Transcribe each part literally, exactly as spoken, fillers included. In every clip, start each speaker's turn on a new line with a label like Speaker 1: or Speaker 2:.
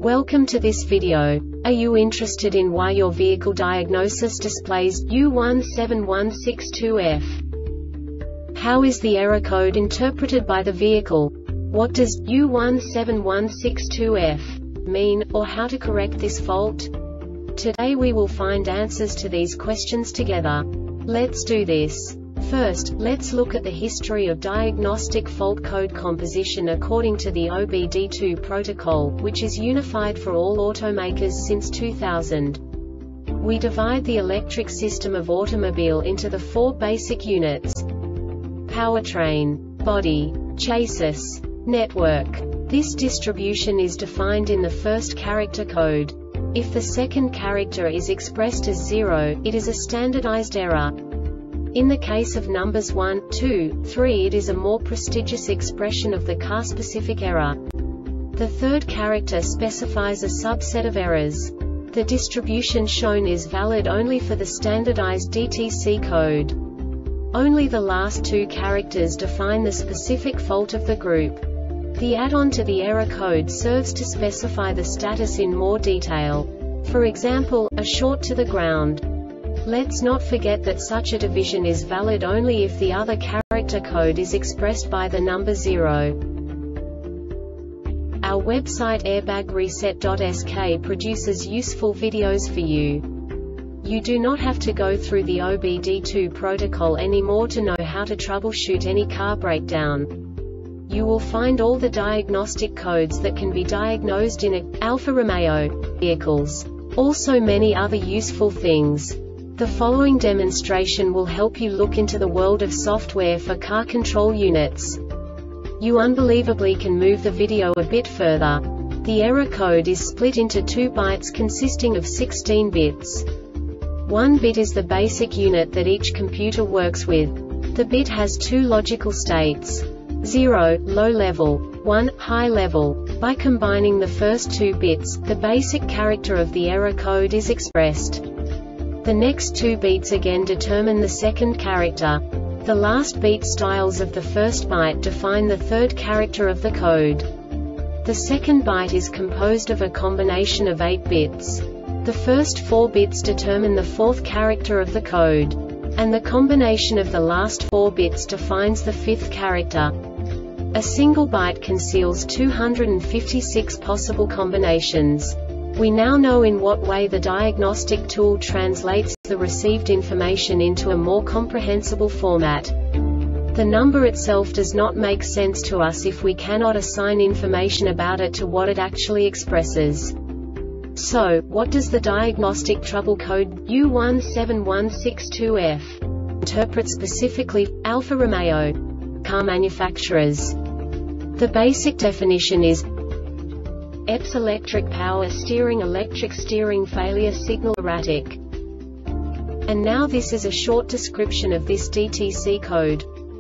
Speaker 1: Welcome to this video. Are you interested in why your vehicle diagnosis displays U one seven one six two F? How is the error code interpreted by the vehicle? What does U one seven one six two F mean, or how to correct this fault? Today we will find answers to these questions together. Let's do this. First, let's look at the history of diagnostic fault code composition according to the O B D two protocol, which is unified for all automakers since two thousand. We divide the electric system of automobile into the four basic units: powertrain, body, chassis, network. This distribution is defined in the first character code. If the second character is expressed as zero, it is a standardized error. In the case of numbers one, two, three, it is a more prestigious expression of the car-specific error. The third character specifies a subset of errors. The distribution shown is valid only for the standardized D T C code. Only the last two characters define the specific fault of the group. The add-on to the error code serves to specify the status in more detail. For example, a short to the ground. Let's not forget that such a division is valid only if the other character code is expressed by the number zero. Our website airbag reset dot S K produces useful videos for you. You do not have to go through the O B D two protocol anymore to know how to troubleshoot any car breakdown. You will find all the diagnostic codes that can be diagnosed in a Alfa Romeo vehicles. Also many other useful things. The following demonstration will help you look into the world of software for car control units. You unbelievably can move the video a bit further. The error code is split into two bytes consisting of sixteen bits. One bit is the basic unit that each computer works with. The bit has two logical states: zero, low level, one, high level. By combining the first two bits, the basic character of the error code is expressed. The next two beats again determine the second character. The last beat styles of the first byte define the third character of the code. The second byte is composed of a combination of eight bits. The first four bits determine the fourth character of the code. And the combination of the last four bits defines the fifth character. A single byte conceals two hundred fifty-six possible combinations. We now know in what way the diagnostic tool translates the received information into a more comprehensible format. The number itself does not make sense to us if we cannot assign information about it to what it actually expresses. So, what does the diagnostic trouble code U one seven one six two F interpret specifically for Alfa Romeo car manufacturers? The basic definition is E P S electric power steering electric steering failure signal erratic. And now this is a short description of this D T C code.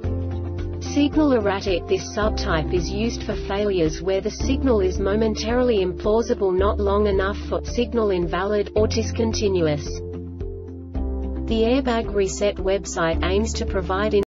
Speaker 1: Signal erratic. This subtype is used for failures where the signal is momentarily implausible, not long enough for signal invalid, or discontinuous. The Airbag Reset website aims to provide